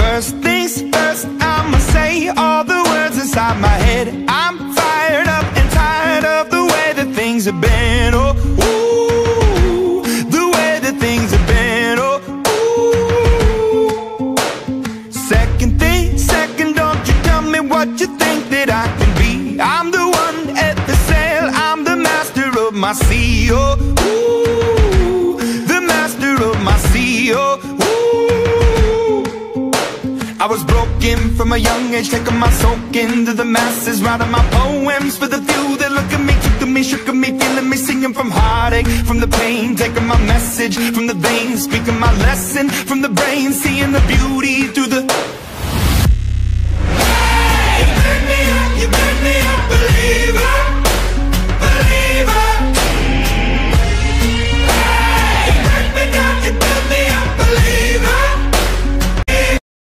First things first, I'ma say all the words inside my head. I'm fired up and tired of the way that things have been. Oh, ooh, the way that things have been. Oh, ooh. Second thing, second, don't you tell me what you think that I can be. I'm the one at the sail, I'm the master of my sea. Oh, ooh, the master of my sea. Oh, I was broken from a young age, taking my soak into the masses, writing my poems for the few that look at me, took at me, shook at me, feeling me, singing from heartache, from the pain, taking my message from the veins, speaking my lesson from the brain, seeing the beauty through